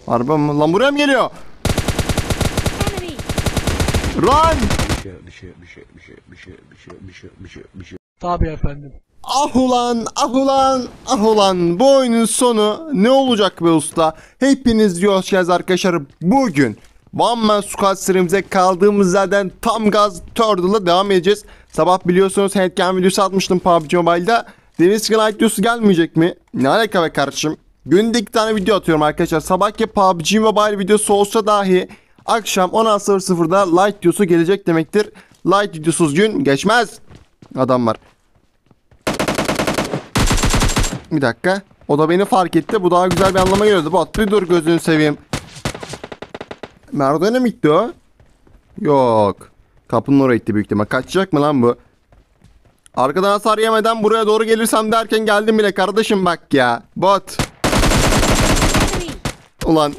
Araba mı? Lan buraya mı geliyor? Enemy. Run! Bir şey. Tabii efendim. Ah ulan, ah ulan, ah ulan. Bu oyunun sonu ne olacak be usta? Hepiniz hoş geldiniz arkadaşlar. Bugün One Man Squad serimize kaldığımız yerden tam gaz Turtle'la devam edeceğiz. Sabah biliyorsunuz handcam videosu atmıştım PUBG Mobile'da. Deniz Kınay videosu gelmeyecek mi? Ne alaka be kardeşim? Günde 2 tane video atıyorum arkadaşlar. Sabahki PUBG Mobile videosu olsa dahi akşam 16.00'da light videosu gelecek demektir. Light videosuz gün geçmez. Adam var. Bir dakika. O da beni fark etti. Bu daha güzel bir anlama geliyordu. Bot bir dur gözünü seveyim. Merdivene mi gitti o? Yok. Kapının oraya gitti büyük ihtimal. Kaçacak mı lan bu? Arkadan hasar yemeden buraya doğru gelirsem derken geldim bile kardeşim bak ya. Bot. Ulan.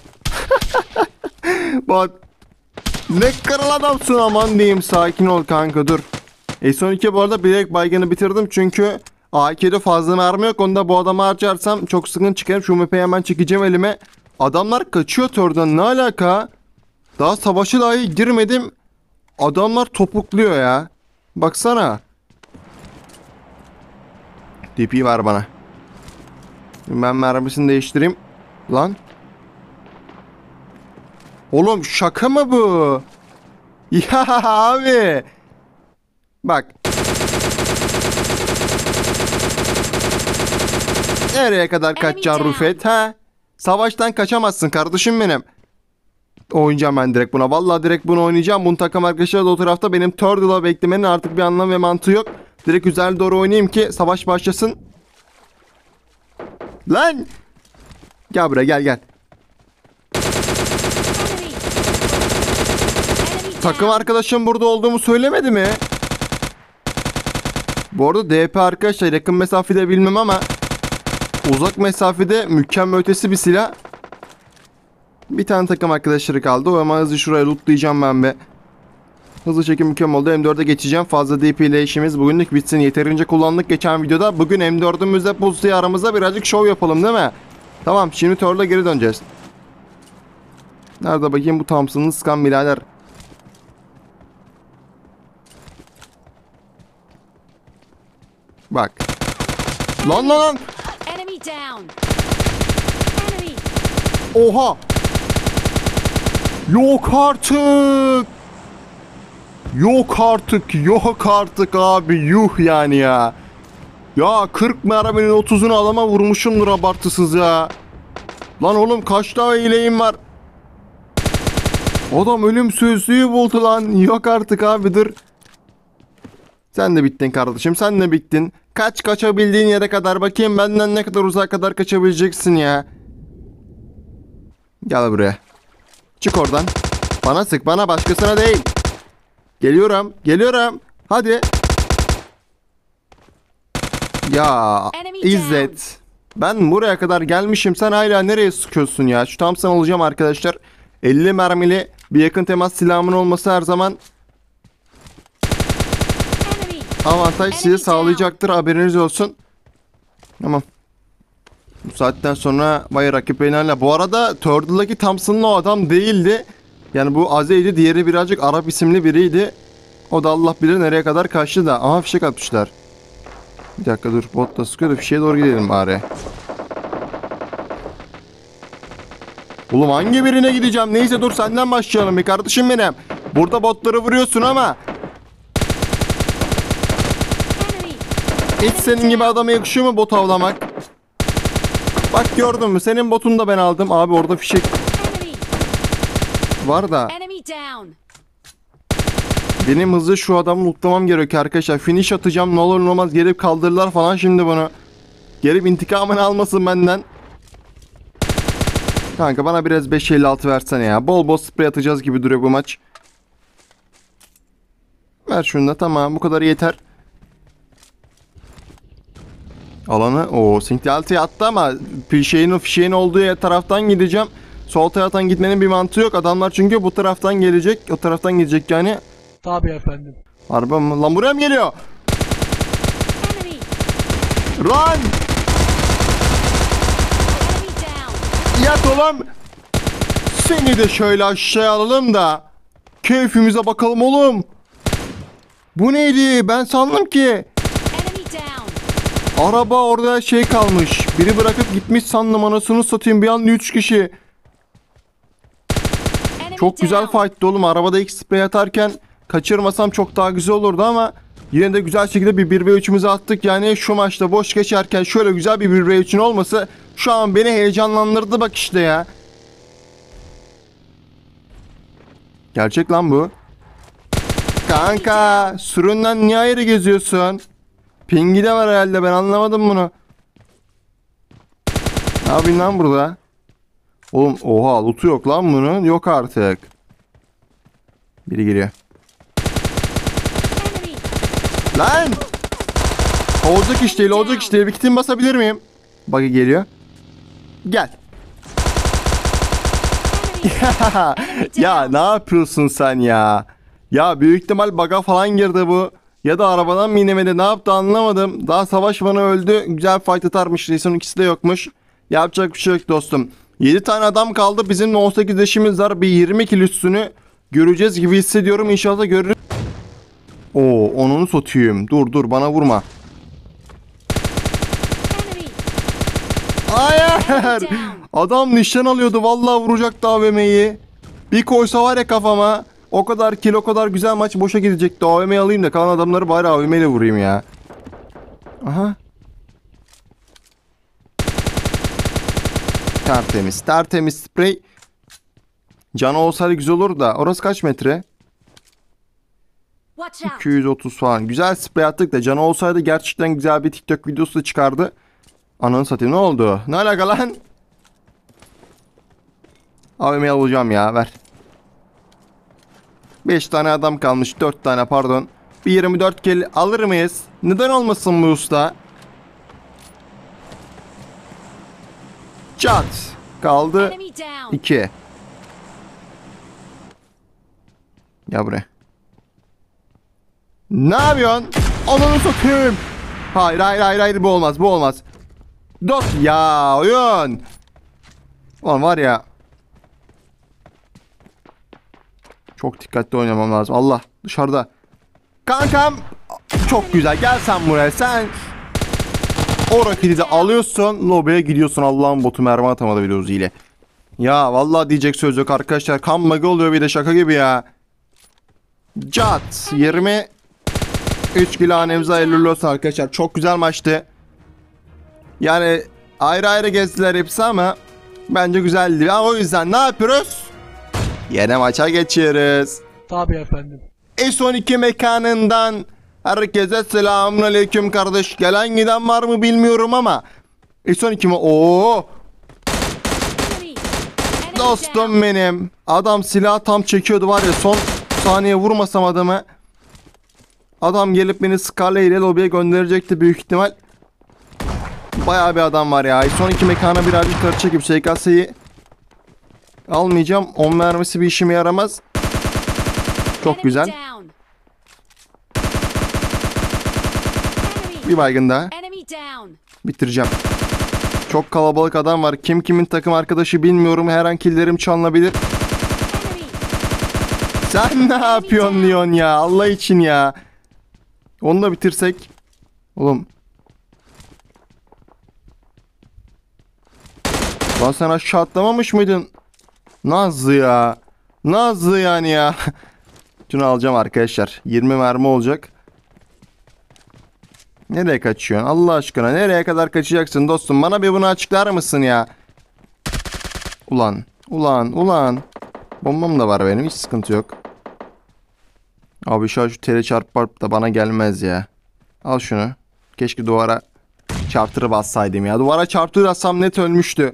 Bot. Ne kral adamsın aman diyeyim. Sakin ol kanka dur. S12 bu arada bilerek baygını bitirdim çünkü AK'de fazla mermi yok. Onu da bu adama harcarsam çok sıkıntı çıkarım. Şu MP'yi hemen çekeceğim elime. Adamlar kaçıyor oradan. Ne alaka? Daha savaşa dahi girmedim. Adamlar topukluyor ya. Baksana. DP ver bana. Ben mermisini değiştireyim. Lan. Oğlum şaka mı bu? Ya abi. Bak. Nereye kadar kaçacaksın Rufet ha? Savaştan kaçamazsın kardeşim benim. Oynayacağım ben direkt buna. Vallahi direkt bunu oynayacağım. Bunun takım arkadaşları da o tarafta. Benim Turtle'a beklemenin artık bir anlam ve mantığı yok. Direkt üzerine doğru oynayayım ki savaş başlasın. Lan! Gel buraya gel. Takım arkadaşım burada olduğumu söylemedi mi? Bu arada DP arkadaşlar yakın mesafede bilmem ama uzak mesafede mükemmel ötesi bir silah. Bir tane takım arkadaşları kaldı. O ama hızlı şuraya lootlayacağım ben be. Hızlı çekim mükemmel oldu. M4'e geçeceğim. Fazla DP ile işimiz bugünlük bitsin. Yeterince kullandık geçen videoda. Bugün M4'ümüzle Pusu'yu aramızda birazcık şov yapalım değil mi? Tamam şimdi Turtle'a geri döneceğiz. Nerede bakayım bu Thompson'ın sıkan birader. Bak. Lan. Enemy down. Enemy. Oha. Yok artık. Yok artık abi. Yuh yani ya. Ya 40 merminin 30'unu adama vurmuşumdur abartısız ya. Lan oğlum kaç tane ileğim var. Adam ölüm sözlüğü buldu lan. Yok artık abi dur. Sen de bittin kardeşim. Sen de bittin. Kaçabildiğin yere kadar bakayım benden ne kadar uzağa kadar kaçabileceksin ya. Gel buraya. Çık oradan. Bana sık bana başkasına değil. Geliyorum. Hadi. Ya İzzet. Ben buraya kadar gelmişim. Sen hala nereye sıkıyorsun ya? Şu Thompson alacağım arkadaşlar. 50 mermili bir yakın temas silahımın olması her zaman avantaj size sağlayacaktır. Haberiniz olsun. Tamam. Bu saatten sonra vay rakip oynarla. Bu arada Turtle'daki Thompson'ın o adam değildi. Yani bu Azey'di. Diğeri birazcık Arap isimli biriydi. O da Allah bilir nereye kadar kaçtı da. Aha fişek atmışlar. Bir dakika dur. Bot da sıkıyor da fişeğe doğru gidelim bari. Oğlum hangi birine gideceğim? Neyse dur senden başlayalım bir kardeşim benim. Burada botları vuruyorsun ama. Hiç senin gibi adama yakışıyor mu bot avlamak? Bak gördün mü? Senin botunu da ben aldım. Abi orada fişek var da. Benim hızlı şu adamı lootlamam gerekiyor arkadaşlar. Finish atacağım. Ne olur ne olmaz gelip kaldırırlar falan şimdi bunu. Gelip intikamını almasın benden. Kanka bana biraz 5.56 versene ya. Bol sprey atacağız gibi duruyor bu maç. Ver şunu da tamam bu kadar yeter. Alanı o Sintialty'ye attı ama fişeğin olduğu taraftan gideceğim. Sol taraftan gitmenin bir mantığı yok. Adamlar çünkü bu taraftan gelecek. O taraftan gidecek yani. Tabii efendim. Araba mı? Lan buraya mı geliyor? Enemy. Run! Yat oğlum. Seni de şöyle aşağıya alalım da keyfimize bakalım oğlum. Bu neydi? Ben sandım ki Enemy down. araba orada şey kalmış. Biri bırakıp gitmiş sandım, anasını satayım, bir anda 3 kişi. Enemy Çok güzel down. fight'tı oğlum. Arabada ilk sprey atarken kaçırmasam çok daha güzel olurdu ama yine de güzel şekilde bir 1v3'ümüzü attık. Yani şu maçta boş geçerken şöyle güzel bir 1v3'ün olması şu an beni heyecanlandırdı bak işte ya. Gerçek lan bu. Kanka süründen niye ayrı geziyorsun? Pingi de var herhalde, ben anlamadım bunu. Ne yapayım lan burada? Oğlum oha, loot'u yok lan bunun. Yok artık. Biri geliyor. Enemy. Lan! Olacak iş değil, olacak iş değil. Bir kitim basabilir miyim? Buggy geliyor. Gel. Ya ne yapıyorsun sen ya? Ya büyük ihtimal bug'a falan girdi bu. Ya da arabadan mı inemedi, ne yaptı anlamadım. Daha savaş bana öldü. Güzel fight atarmış. Reis'in ikisi de yokmuş. Yapacak bir şey yok dostum. 7 tane adam kaldı. Bizim 18 leşimiz var. Bir 20 kill üstünü göreceğiz gibi hissediyorum. İnşallah görürüz. Oo, onunu satayım. Dur bana vurma. Enemy. Hayır. Adam nişan alıyordu. Vallahi vuracaktı AVM'yi. Bir koysa var ya kafama. O kadar kill, o kadar güzel maç boşa gidecekti. AVM'yi alayım da kalan adamları bari AVM ile vurayım ya. Aha. Tertemiz. Tertemiz sprey. Canı olsaydı güzel olur da. Orası kaç metre? Watch out. 230 falan. Güzel sprey attık da canı olsaydı gerçekten güzel bir TikTok videosu da çıkardı. Ananı satayım, ne oldu? Ne alaka lan? AVM'yi alacağım ya, ver. 5 tane adam kalmış, 4 tane pardon. Bir 24 kill alır mıyız? Neden olmasın bu usta? Çat. Kaldı Enemy down. 2. Gel buraya. Ne yapıyorsun? Ananı satayım. Hayır bu olmaz, bu olmaz. Dost ya oyun. Ulan var ya. Çok dikkatli oynamam lazım. Allah dışarıda. Kankam. Çok güzel, gel sen buraya, sen. O raketi de alıyorsun. Lobiye gidiyorsun. Allah'ın botu mermi atamadı bile Uzi ile. Ya vallahi diyecek söz yok arkadaşlar. Kan magi oluyor bir de, şaka gibi ya. Cat 20 3 kilo hanemize hayırlı olsun arkadaşlar. Çok güzel maçtı. Yani ayrı ayrı gezdiler hepsi ama bence güzeldi. Ya, o yüzden ne yapıyoruz? Yine maça geçiyoruz. Tabii efendim. S12 mekanından herkese selamünaleyküm kardeş. Gelen giden var mı bilmiyorum ama S12 mi? Oo, Enemy. Enemy dostum down. benim. Adam silahı tam çekiyordu var ya, son saniye vurmasam adamı. Adam gelip beni Scarlet ile lobiye gönderecekti büyük ihtimal. Bayağı bir adam var ya. S12 mekana birazcık karı çekip SKS'yi almayacağım. 10 mermisi bir işime yaramaz. Çok Enemy güzel. down. Enemy. Bir baygın daha. Enemy down. Bitireceğim. Çok kalabalık adam var. Kim kimin takım arkadaşı bilmiyorum. Her an killerim çalınabilir. Enemy. Sen ne yapıyorsun Leon ya? Allah için ya. Onu da bitirsek. Oğlum. Lan sen aşağı atlamamış mıydın? Nazlı ya. Nazlı yani ya. Şunu alacağım arkadaşlar. 20 mermi olacak. Nereye kaçıyorsun? Allah aşkına nereye kadar kaçacaksın dostum? Bana bir bunu açıklar mısın ya? Ulan. Bombam da var benim, hiç sıkıntı yok. Abi şu tele çarpıp da bana gelmez ya. Al şunu. Keşke duvara çarptırıp bassaydım ya. Duvara çarptırırsam net ölmüştü.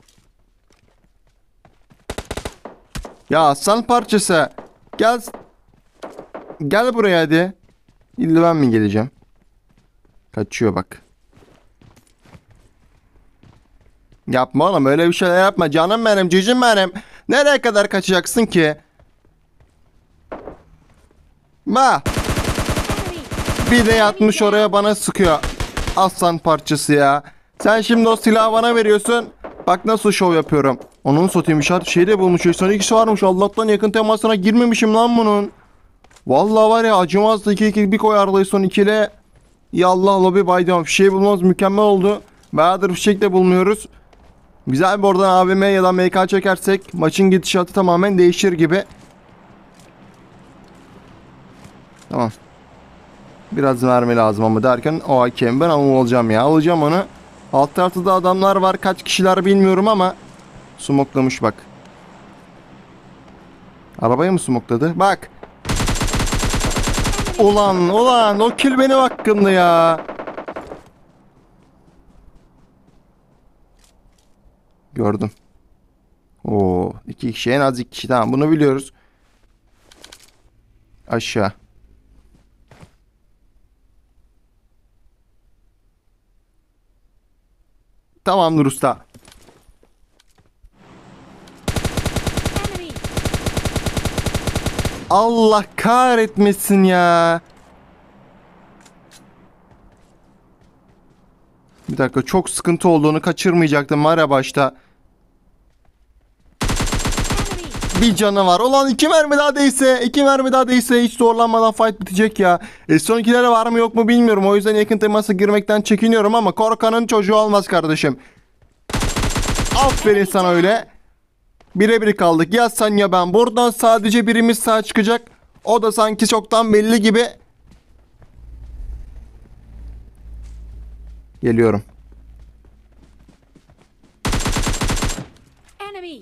Ya aslan parçası. Gel. Gel buraya hadi. İlla ben mi geleceğim? Kaçıyor bak. Yapma oğlum, öyle bir şeyler yapma. Canım benim, cicim benim. Nereye kadar kaçacaksın ki? Bak. Enemy. Bir de yatmış oraya bana sıkıyor. Aslan parçası ya. Sen şimdi o silahı bana veriyorsun. Bak nasıl şov yapıyorum. Onun satayım işaret şey de bulmuş. Son ikisi varmış. Allah'tan yakın temasına girmemişim lan bunun. Vallahi var ya acımazdı. 2-2 bir koyardı son ikili. Ya Allah lobi baydım. Fişeği bulmamız mükemmel oldu. Bayağıdır fişek de bulmuyoruz. Güzel bir oradan AVM ya da MK çekersek maçın gidişatı tamamen değişir gibi. Tamam. Biraz mermi lazım ama derken o hakem ben alacağım ya. Alacağım onu. Alt tarafta da adamlar var. Kaç kişiler bilmiyorum ama smoklamış bak. Arabayı mı smokladı? Bak. Ulan o kill benim hakkımda ya. Gördüm. Oo, 2 kişi en az 2 kişi, tamam bunu biliyoruz. Aşağı. Tamamdır usta. Enemy. Allah kahretmesin ya. Bir dakika, çok sıkıntı olduğunu kaçırmayacaktım var ya başta. Enemy. Bir canı var. Ulan 2 mermi daha değse, 2 mermi daha değse hiç zorlanmadan fight bitecek ya. Son ikilere var mı yok mu bilmiyorum. O yüzden yakın temasa girmekten çekiniyorum ama korkanın çocuğu olmaz kardeşim. Aferin sana öyle. Birebir kaldık. Ya sen ya ben. Buradan sadece birimiz sağ çıkacak. O da sanki çoktan belli gibi. Geliyorum. Enemy.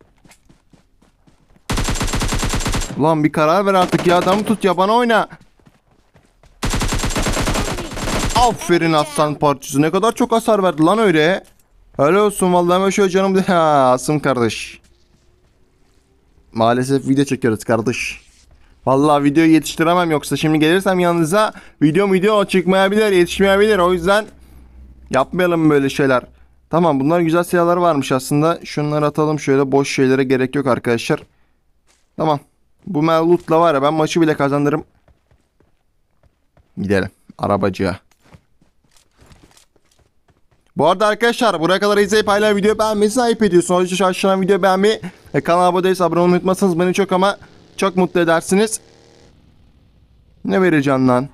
Ulan bir karar ver artık ya. Adamı tut ya, bana oyna. Aferin aslan parçası. Ne kadar çok hasar verdi lan öyle. Helal olsun vallahi, hemen şöyle canım de. Ha, Asım kardeş. Maalesef video çekiyoruz kardeş. Vallahi videoyu yetiştiremem, yoksa şimdi gelirsem yanınıza video çıkmayabilir, yetişmeyebilir. O yüzden yapmayalım böyle şeyler. Tamam, bunlar güzel silahlar varmış aslında. Şunları atalım şöyle, boş şeylere gerek yok arkadaşlar. Tamam. Bu mevlutla var ya ben maçı bile kazandırırım. Gidelim arabacıya. Bu arada arkadaşlar buraya kadar izleyip hala video beğenmesini ayıp ediyorsunuz. O yüzden aşağıdan video beğenmeyi ve kanala abone değilse abone olmayı unutmazsanız beni çok ama çok mutlu edersiniz. Ne vereceksin lan?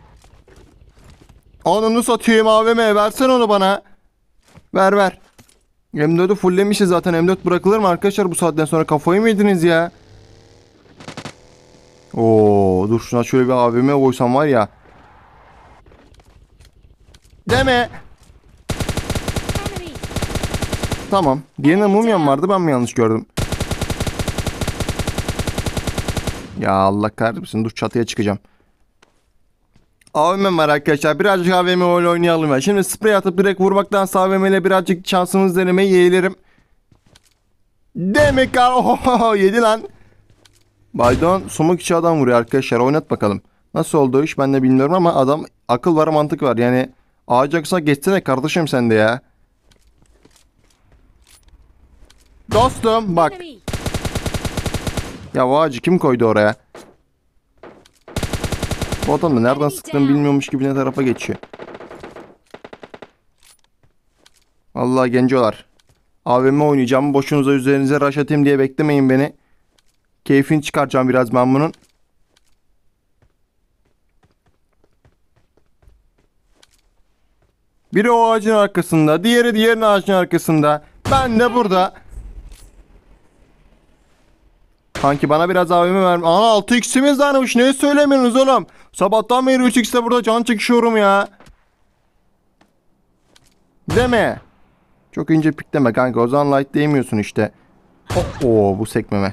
Onu satayım AVM, versene onu bana. Ver. M4'ü fulllemişiz zaten. M4 bırakılır mı arkadaşlar bu saatten sonra, kafayı mı yediniz ya? Oo, dur şuna şöyle bir AVM koysam var ya. Deme. Enemy. Tamam. Diğerinde mumyam vardı, ben mi yanlış gördüm? Ya Allah kahretsin, dur çatıya çıkacağım. AVM var arkadaşlar, birazcık AVM oynayalım ya. Şimdi sprey atıp direkt vurmaktansa AVM ile birazcık şansımız denemeyi yeğlerim. Demek ki oho, yedi lan. Baydon sumak içi adam vuruyor arkadaşlar, oynat bakalım. Nasıl oldu o iş ben de bilmiyorum ama adam akıl var mantık var yani. Ağacaksa geçsene kardeşim sen de ya. Dostum bak. Enemy. Ya o ağacı kim koydu oraya? Bu adam da nereden sıktığını bilmiyormuş gibi ne tarafa geçiyor. Vallahi gencolar. AVM oynayacağım. Boşunuza üzerinize rush atayım diye beklemeyin beni. Keyfini çıkaracağım biraz ben bunun. Biri o ağacın arkasında. Diğeri diğerinin ağacın arkasında. Ben de burada. Kanki bana biraz AVM ver. Ana 6x'imiz varmış. Ne söylemiyorsunuz oğlum? Sabahtan beri 3x'te burada can çekişiyorum ya. Deme. Çok ince pikleme kanka. O zaman light değmiyorsun işte. Oo, bu sekmeme.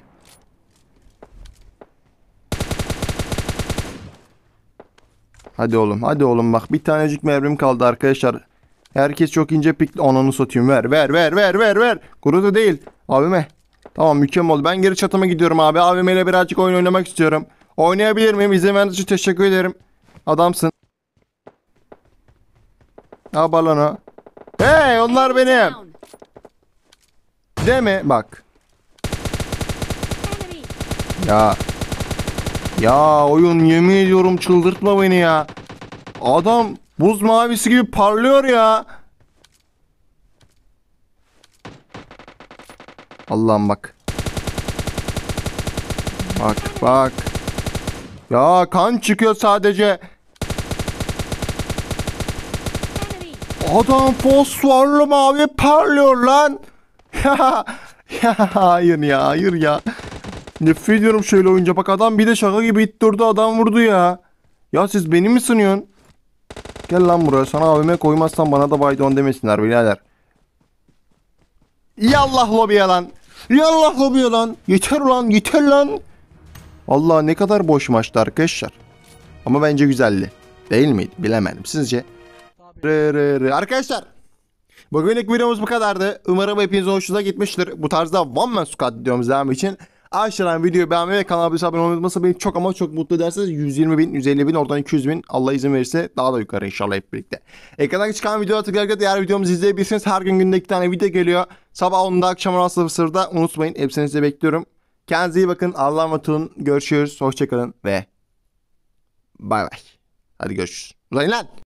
Hadi oğlum bak. Bir tanecik mermim kaldı arkadaşlar. Herkes çok ince pikli. Ananı satayım. Ver. Kurudu değil. AVM. Tamam, mükemmel oldu. Ben geri çatıma gidiyorum abi. AVM ile birazcık oyun oynamak istiyorum. Oynayabilir miyim? İzin verdiğiniz için teşekkür ederim. Adamsın. Ne yapar lan o? Hey, onlar benim. Down. Deme bak. Enemy. Ya oyun, yemin ediyorum çıldırtma beni ya. Adam buz mavisi gibi parlıyor ya. Allah'ım bak. Bak bak. Ya kan çıkıyor sadece. Enemy. Adam fosforlu mavi parlıyor lan. Ya, ya hayır ya hayır ya. Nefret ediyorum şöyle oyunca. Bak adam bir de şaka gibi it durdu, adam vurdu ya. Ya siz beni mi sınıyorsun? Gel lan buraya, sana AVM koymazsan bana da baydon demesinler birader. Yallah lobiye lan. Yallah lobiye lan. Yeter lan yeter lan. Allah ne kadar boş maçtı arkadaşlar. Ama bence güzeldi. Değil miydi? Bilemedim. Sizce? Arkadaşlar, bugünlük videomuz bu kadardı. Umarım hepinizin hoşuna gitmiştir. Bu tarzda One Man Squad videomuz devam için aşağıdan videoyu beğenmeyi ve kanala abone olmayı unutmazsanız beni çok ama çok mutlu ederseniz 120 bin, 150 bin, oradan 200 bin, Allah izin verirse daha da yukarı inşallah hep birlikte. Ekrana çıkan videoya tıklayarak diğer videomuzu izleyebilirsiniz. Her gün günde 2 tane video geliyor. Sabah 10'da, akşam 16.00'da unutmayın. Hepsini size bekliyorum. Kendinize iyi bakın. Allah'a emanet olun. Görüşürüz. Hoşçakalın ve bay bay. Hadi görüşürüz. Uzayın lan.